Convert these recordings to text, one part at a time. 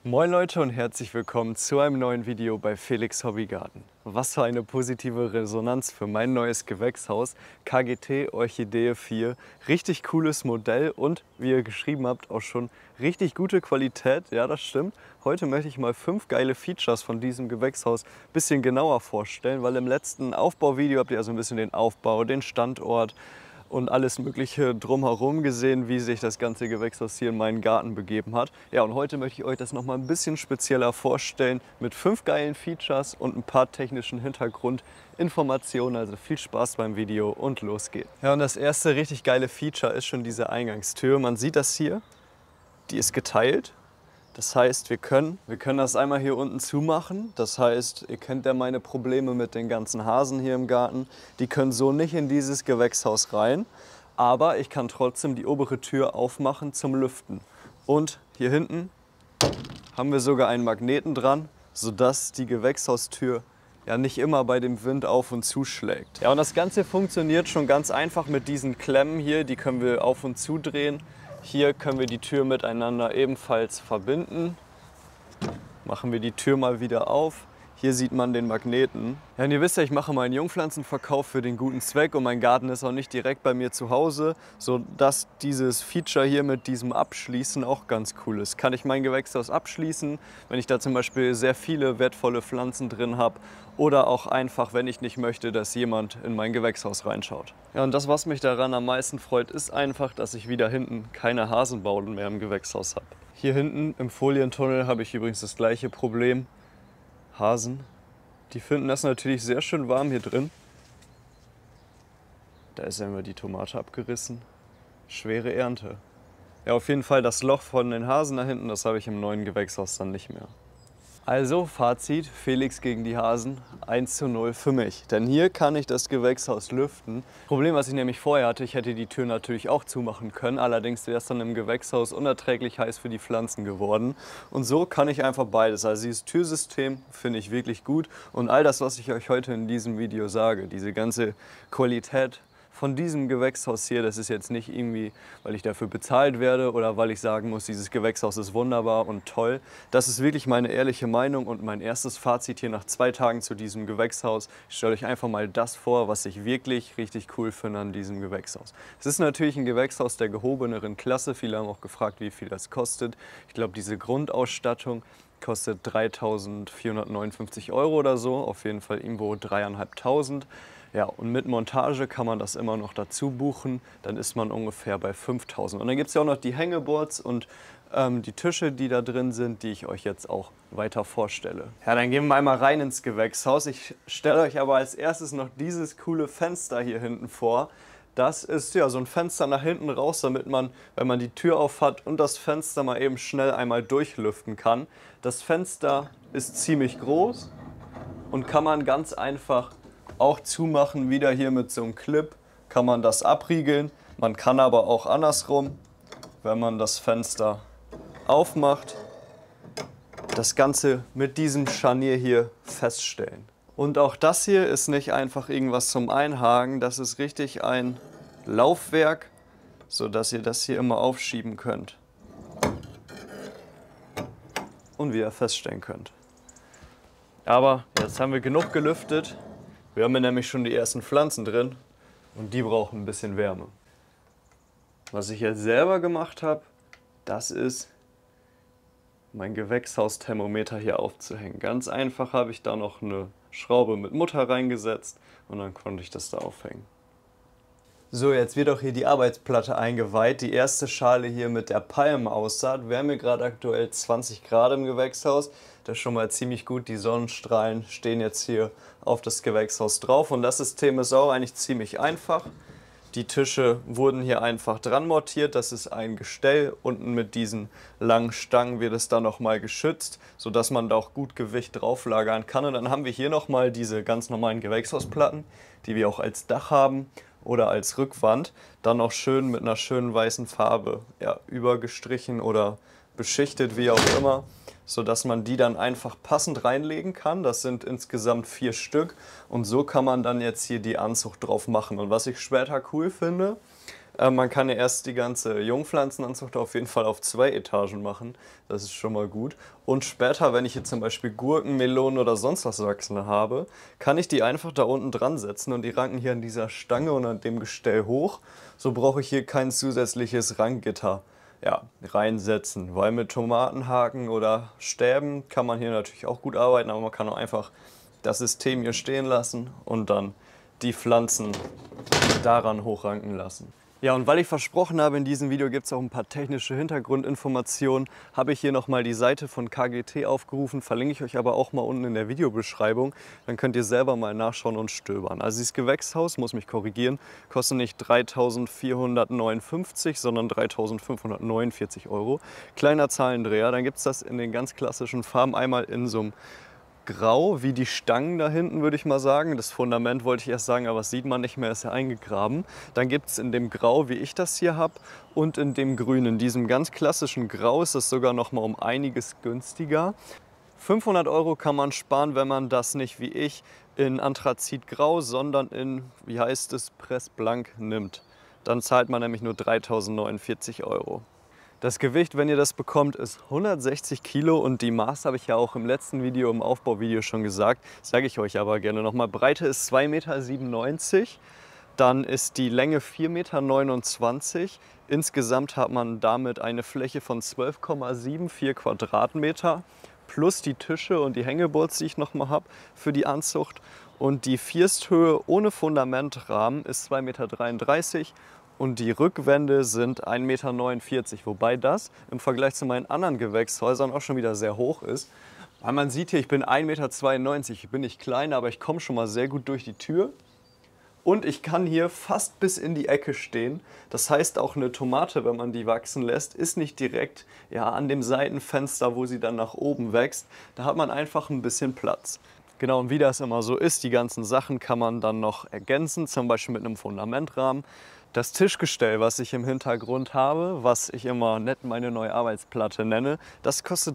Moin Leute und herzlich willkommen zu einem neuen Video bei Felix Hobbygarten. Was für eine positive Resonanz für mein neues Gewächshaus KGT Orchidee 4. Richtig cooles Modell und, wie ihr geschrieben habt, auch schon richtig gute Qualität. Ja, das stimmt. Heute möchte ich mal 5 geile Features von diesem Gewächshaus ein bisschen genauer vorstellen, weil im letzten Aufbauvideo habt ihr ja so ein bisschen den Aufbau, den Standort und alles Mögliche drumherum gesehen, wie sich das ganze Gewächshaus hier in meinen Garten begeben hat. Ja, und heute möchte ich euch das noch mal ein bisschen spezieller vorstellen mit 5 geilen Features und ein paar technischen Hintergrundinformationen. Also viel Spaß beim Video und los geht's. Ja, und das erste richtig geile Feature ist schon diese Eingangstür. Man sieht das hier, die ist geteilt. Das heißt, wir können das einmal hier unten zumachen. Das heißt, ihr kennt ja meine Probleme mit den ganzen Hasen hier im Garten. Die können so nicht in dieses Gewächshaus rein. Aber ich kann trotzdem die obere Tür aufmachen zum Lüften. Und hier hinten haben wir sogar einen Magneten dran, sodass die Gewächshaustür ja nicht immer bei dem Wind auf und zu schlägt. Ja, und das Ganze funktioniert schon ganz einfach mit diesen Klemmen hier. Die können wir auf und zu drehen. Hier können wir die Tür miteinander ebenfalls verbinden. Machen wir die Tür mal wieder auf. Hier sieht man den Magneten. Ja, und ihr wisst ja, ich mache meinen Jungpflanzenverkauf für den guten Zweck und mein Garten ist auch nicht direkt bei mir zu Hause, sodass dieses Feature hier mit diesem Abschließen auch ganz cool ist. Kann ich mein Gewächshaus abschließen, wenn ich da zum Beispiel sehr viele wertvolle Pflanzen drin habe oder auch einfach, wenn ich nicht möchte, dass jemand in mein Gewächshaus reinschaut. Ja, und das, was mich daran am meisten freut, ist einfach, dass ich wieder hinten keine Hasenbauten mehr im Gewächshaus habe. Hier hinten im Folientunnel habe ich übrigens das gleiche Problem. Hasen, die finden das natürlich sehr schön warm hier drin. Da ist einmal die Tomate abgerissen. Schwere Ernte. Ja, auf jeden Fall das Loch von den Hasen da hinten, das habe ich im neuen Gewächshaus dann nicht mehr. Also Fazit, Felix gegen die Hasen, 1:0 für mich. Denn hier kann ich das Gewächshaus lüften. Problem, was ich nämlich vorher hatte, ich hätte die Tür natürlich auch zumachen können. Allerdings wäre es dann im Gewächshaus unerträglich heiß für die Pflanzen geworden. Und so kann ich einfach beides. Also dieses Türsystem finde ich wirklich gut. Und all das, was ich euch heute in diesem Video sage, diese ganze Qualität von diesem Gewächshaus hier, das ist jetzt nicht irgendwie, weil ich dafür bezahlt werde oder weil ich sagen muss, dieses Gewächshaus ist wunderbar und toll. Das ist wirklich meine ehrliche Meinung und mein erstes Fazit hier nach 2 Tagen zu diesem Gewächshaus. Ich stelle euch einfach mal das vor, was ich wirklich richtig cool finde an diesem Gewächshaus. Es ist natürlich ein Gewächshaus der gehobeneren Klasse. Viele haben auch gefragt, wie viel das kostet. Ich glaube, diese Grundausstattung kostet 3.459 € oder so, auf jeden Fall irgendwo 3.500. Ja, und mit Montage kann man das immer noch dazu buchen, dann ist man ungefähr bei 5.000. Und dann gibt es ja auch noch die Hangeboards und die Tische, die da drin sind, die ich euch jetzt auch weiter vorstelle. Ja, dann gehen wir einmal rein ins Gewächshaus. Ich stelle euch aber als erstes noch dieses coole Fenster hier hinten vor. Das ist ja so ein Fenster nach hinten raus, damit man, wenn man die Tür auf hat und das Fenster mal eben schnell einmal durchlüften kann. Das Fenster ist ziemlich groß und kann man ganz einfach auch zumachen. Wieder hier mit so einem Clip kann man das abriegeln. Man kann aber auch andersrum, wenn man das Fenster aufmacht, das Ganze mit diesem Scharnier hier feststellen. Und auch das hier ist nicht einfach irgendwas zum Einhaken, das ist richtig ein Laufwerk, sodass ihr das hier immer aufschieben könnt und wieder feststellen könnt. Aber jetzt haben wir genug gelüftet. Wir haben hier nämlich schon die ersten Pflanzen drin und die brauchen ein bisschen Wärme. Was ich jetzt selber gemacht habe, das ist mein Gewächshausthermometer hier aufzuhängen. Ganz einfach habe ich da noch eine Schraube mit Mutter reingesetzt und dann konnte ich das da aufhängen. So, jetzt wird auch hier die Arbeitsplatte eingeweiht. Die erste Schale hier mit der Palmenaussaat. Wir haben hier gerade aktuell 20 Grad im Gewächshaus. Das ist schon mal ziemlich gut. Die Sonnenstrahlen stehen jetzt hier auf das Gewächshaus drauf. Und das System ist auch eigentlich ziemlich einfach. Die Tische wurden hier einfach dran montiert. Das ist ein Gestell. Unten mit diesen langen Stangen wird es dann nochmal geschützt, sodass man da auch gut Gewicht drauf lagern kann. Und dann haben wir hier nochmal diese ganz normalen Gewächshausplatten, die wir auch als Dach haben oder als Rückwand. Dann auch schön mit einer schönen weißen Farbe übergestrichen oder beschichtet, wie auch immer, sodass man die dann einfach passend reinlegen kann. Das sind insgesamt 4 Stück und so kann man dann jetzt hier die Anzucht drauf machen. Und was ich später cool finde, Man kann ja erst die ganze Jungpflanzenanzucht auf jeden Fall auf 2 Etagen machen. Das ist schon mal gut. Und später, wenn ich hier zum Beispiel Gurken, Melonen oder sonst was wachsen habe, kann ich die einfach da unten dran setzen und die ranken hier an dieser Stange und an dem Gestell hoch. So brauche ich hier kein zusätzliches Ranggitter, ja, reinsetzen, weil mit Tomatenhaken oder Stäben kann man hier natürlich auch gut arbeiten, aber man kann auch einfach das System hier stehen lassen und dann die Pflanzen daran hochranken lassen. Ja, und weil ich versprochen habe, in diesem Video gibt es auch ein paar technische Hintergrundinformationen, habe ich hier nochmal die Seite von KGT aufgerufen, verlinke ich euch aber auch mal unten in der Videobeschreibung. Dann könnt ihr selber mal nachschauen und stöbern. Also dieses Gewächshaus, muss mich korrigieren, kostet nicht 3.459, sondern 3.549 Euro. Kleiner Zahlendreher, dann gibt es das in den ganz klassischen Farben, einmal in so einem Grau, wie die Stangen da hinten, würde ich mal sagen. Das Fundament wollte ich erst sagen, aber das sieht man nicht mehr, ist ja eingegraben. Dann gibt es in dem Grau, wie ich das hier habe, und in dem Grün. In diesem ganz klassischen Grau ist es sogar noch mal um einiges günstiger. 500 Euro kann man sparen, wenn man das nicht wie ich in Anthrazitgrau, sondern in, wie heißt es, Pressblank nimmt. Dann zahlt man nämlich nur 3.049 Euro. Das Gewicht, wenn ihr das bekommt, ist 160 Kilo und die Maße habe ich ja auch im letzten Video, im Aufbauvideo schon gesagt, sage ich euch aber gerne nochmal. Breite ist 2,97 Meter, dann ist die Länge 4,29 Meter. Insgesamt hat man damit eine Fläche von 12,74 Quadratmeter plus die Tische und die Hängeboards, die ich nochmal habe für die Anzucht. Und die Firsthöhe ohne Fundamentrahmen ist 2,33 Meter. Und die Rückwände sind 1,49 Meter, wobei das im Vergleich zu meinen anderen Gewächshäusern auch schon wieder sehr hoch ist. Weil man sieht hier, ich bin 1,92 Meter, ich bin nicht klein, aber ich komme schon mal sehr gut durch die Tür. Und ich kann hier fast bis in die Ecke stehen. Das heißt, auch eine Tomate, wenn man die wachsen lässt, ist nicht direkt an dem Seitenfenster, wo sie dann nach oben wächst. Da hat man einfach ein bisschen Platz. Genau, und wie das immer so ist, die ganzen Sachen kann man dann noch ergänzen, zum Beispiel mit einem Fundamentrahmen. Das Tischgestell, was ich im Hintergrund habe, was ich immer nett meine neue Arbeitsplatte nenne, das kostet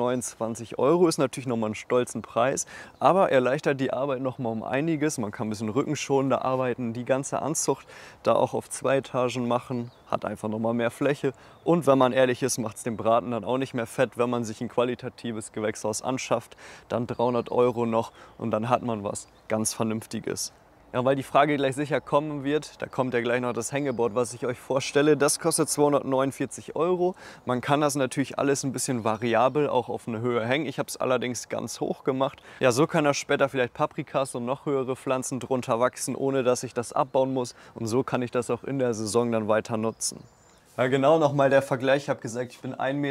329 Euro, ist natürlich nochmal ein stolzen Preis, aber erleichtert die Arbeit nochmal um einiges. Man kann ein bisschen rückenschonender arbeiten, die ganze Anzucht da auch auf 2 Etagen machen, hat einfach nochmal mehr Fläche. Und wenn man ehrlich ist, macht es den Braten dann auch nicht mehr fett, wenn man sich ein qualitatives Gewächshaus anschafft, dann 300 Euro noch und dann hat man was ganz Vernünftiges. Ja, weil die Frage gleich sicher kommen wird, da kommt ja gleich noch das Hängeboard, was ich euch vorstelle. Das kostet 249 Euro. Man kann das natürlich alles ein bisschen variabel auch auf eine Höhe hängen. Ich habe es allerdings ganz hoch gemacht. Ja, so kann da später vielleicht Paprikas und noch höhere Pflanzen drunter wachsen, ohne dass ich das abbauen muss. Und so kann ich das auch in der Saison dann weiter nutzen. Ja, genau, nochmal der Vergleich. Ich habe gesagt, ich bin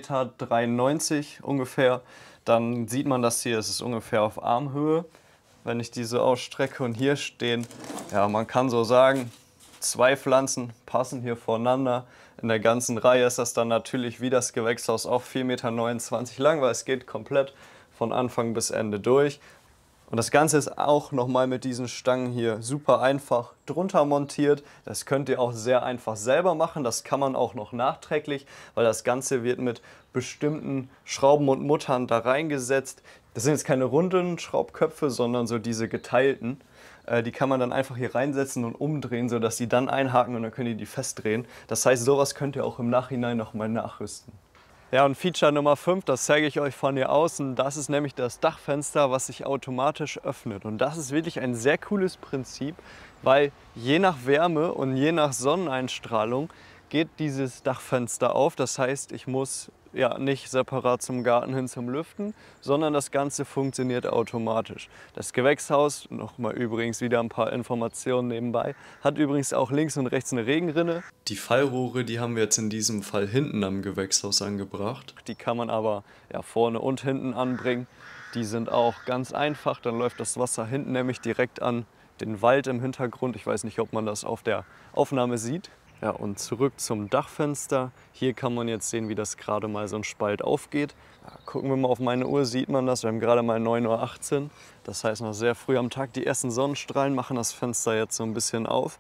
1,93 Meter ungefähr. Dann sieht man das hier, es ist ungefähr auf Armhöhe. Wenn ich diese ausstrecke und hier stehen, ja, man kann so sagen, 2 Pflanzen passen hier voneinander. In der ganzen Reihe ist das dann natürlich wie das Gewächshaus auch 4,29 Meter lang, weil es geht komplett von Anfang bis Ende durch. Und das Ganze ist auch nochmal mit diesen Stangen hier super einfach drunter montiert. Das könnt ihr auch sehr einfach selber machen. Das kann man auch noch nachträglich, weil das Ganze wird mit bestimmten Schrauben und Muttern da reingesetzt. Das sind jetzt keine runden Schraubköpfe, sondern so diese geteilten. Die kann man dann einfach hier reinsetzen und umdrehen, sodass die dann einhaken und dann könnt ihr die festdrehen. Das heißt, sowas könnt ihr auch im Nachhinein nochmal nachrüsten. Ja, und Feature Nummer 5, das zeige ich euch von hier außen, das ist nämlich das Dachfenster, was sich automatisch öffnet. Und das ist wirklich ein sehr cooles Prinzip, weil je nach Wärme und je nach Sonneneinstrahlung geht dieses Dachfenster auf. Das heißt, ich muss nicht separat zum Garten hin zum Lüften, sondern das Ganze funktioniert automatisch. Das Gewächshaus, nochmal übrigens wieder ein paar Informationen nebenbei, hat übrigens auch links und rechts eine Regenrinne. Die Fallrohre, die haben wir jetzt in diesem Fall hinten am Gewächshaus angebracht. Die kann man aber vorne und hinten anbringen. Die sind auch ganz einfach, dann läuft das Wasser hinten nämlich direkt an den Wald im Hintergrund. Ich weiß nicht, ob man das auf der Aufnahme sieht. Ja, und zurück zum Dachfenster. Hier kann man jetzt sehen, wie das gerade mal so ein Spalt aufgeht. Ja, gucken wir mal auf meine Uhr, sieht man das. Wir haben gerade mal 9:18 Uhr. Das heißt noch sehr früh am Tag. Die ersten Sonnenstrahlen machen das Fenster jetzt so ein bisschen auf.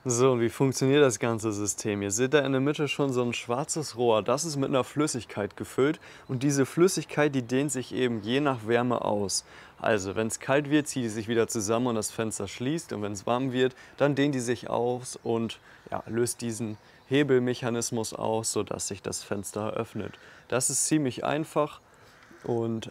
So, und wie funktioniert das ganze System? Ihr seht da in der Mitte schon so ein schwarzes Rohr. Das ist mit einer Flüssigkeit gefüllt und diese Flüssigkeit, die dehnt sich eben je nach Wärme aus. Also, wenn es kalt wird, zieht die sich wieder zusammen und das Fenster schließt. Und wenn es warm wird, dann dehnt die sich aus und ja, löst diesen Hebelmechanismus aus, sodass sich das Fenster öffnet. Das ist ziemlich einfach und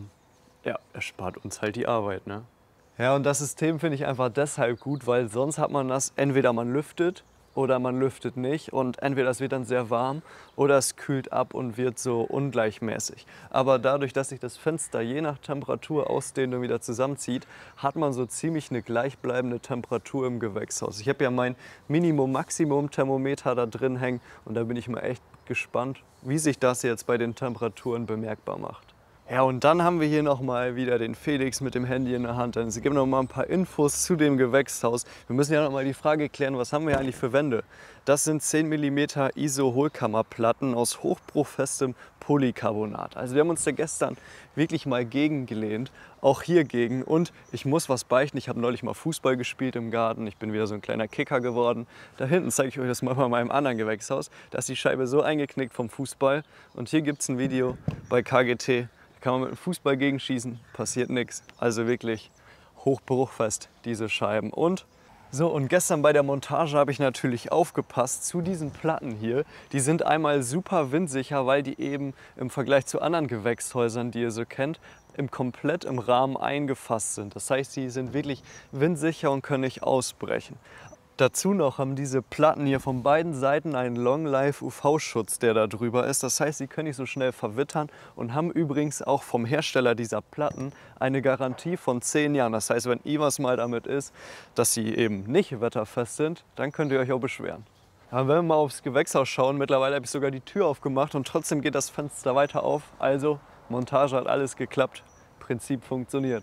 ja, erspart uns halt die Arbeit, ne? Ja, und das System finde ich einfach deshalb gut, weil sonst hat man das, entweder man lüftet oder man lüftet nicht und entweder es wird dann sehr warm oder es kühlt ab und wird so ungleichmäßig. Aber dadurch, dass sich das Fenster je nach Temperatur ausdehnt und wieder zusammenzieht, hat man so ziemlich eine gleichbleibende Temperatur im Gewächshaus. Ich habe ja mein Minimum-Maximum-Thermometer da drin hängen und da bin ich mal echt gespannt, wie sich das jetzt bei den Temperaturen bemerkbar macht. Ja, und dann haben wir hier noch mal wieder den Felix mit dem Handy in der Hand. Denn sie geben noch mal ein paar Infos zu dem Gewächshaus. Wir müssen ja noch mal die Frage klären, was haben wir eigentlich für Wände? Das sind 10 mm ISO-Hohlkammerplatten aus hochbruchfestem Polycarbonat. Also wir haben uns da gestern wirklich mal gegengelehnt, auch hier gegen. Und ich muss was beichten, ich habe neulich mal Fußball gespielt im Garten. Ich bin wieder so ein kleiner Kicker geworden. Da hinten zeige ich euch das mal bei meinem anderen Gewächshaus. Da ist die Scheibe so eingeknickt vom Fußball. Und hier gibt es ein Video bei KGT. Kann man mit dem Fußball gegenschießen, passiert nichts. Also wirklich hochbruchfest, diese Scheiben. Und gestern bei der Montage habe ich natürlich aufgepasst zu diesen Platten hier. Die sind einmal super windsicher, weil die eben im Vergleich zu anderen Gewächshäusern, die ihr so kennt, komplett im Rahmen eingefasst sind. Das heißt, sie sind wirklich windsicher und können nicht ausbrechen. Dazu noch haben diese Platten hier von beiden Seiten einen Long Life UV-Schutz, der da drüber ist. Das heißt, sie können nicht so schnell verwittern und haben übrigens auch vom Hersteller dieser Platten eine Garantie von 10 Jahren. Das heißt, wenn irgendwas mal damit ist, dass sie eben nicht wetterfest sind, dann könnt ihr euch auch beschweren. Ja, wenn wir mal aufs Gewächshaus schauen, mittlerweile habe ich sogar die Tür aufgemacht und trotzdem geht das Fenster weiter auf. Also, Montage hat alles geklappt, Prinzip funktioniert.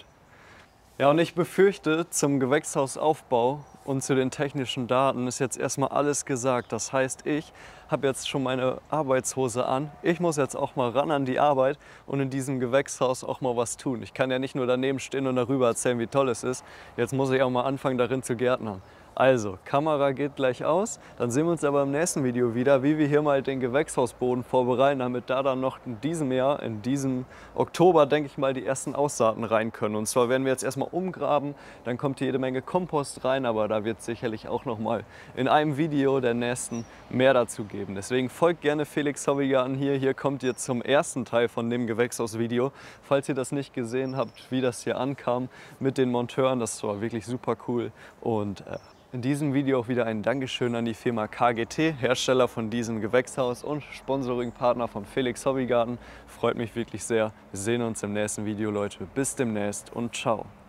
Ja, und ich befürchte, zum Gewächshausaufbau und zu den technischen Daten ist jetzt erstmal alles gesagt. Das heißt, ich habe jetzt schon meine Arbeitshose an. Ich muss jetzt auch mal ran an die Arbeit und in diesem Gewächshaus auch mal was tun. Ich kann ja nicht nur daneben stehen und darüber erzählen, wie toll es ist. Jetzt muss ich auch mal anfangen, darin zu gärtnern. Also, Kamera geht gleich aus, dann sehen wir uns aber im nächsten Video wieder, wie wir hier mal den Gewächshausboden vorbereiten, damit da dann noch in diesem Jahr, in diesem Oktober, denke ich mal, die ersten Aussaaten rein können. Und zwar werden wir jetzt erstmal umgraben, dann kommt hier jede Menge Kompost rein, aber da wird es sicherlich auch noch mal in einem Video der nächsten mehr dazu geben. Deswegen folgt gerne Felix Hobbygarten hier. Hier kommt ihr zum ersten Teil von dem Gewächshausvideo. Falls ihr das nicht gesehen habt, wie das hier ankam mit den Monteuren, das war wirklich super cool. Und in diesem Video auch wieder ein Dankeschön an die Firma KGT, Hersteller von diesem Gewächshaus und Sponsoringpartner von Felix Hobbygarten. Freut mich wirklich sehr. Wir sehen uns im nächsten Video, Leute. Bis demnächst und ciao.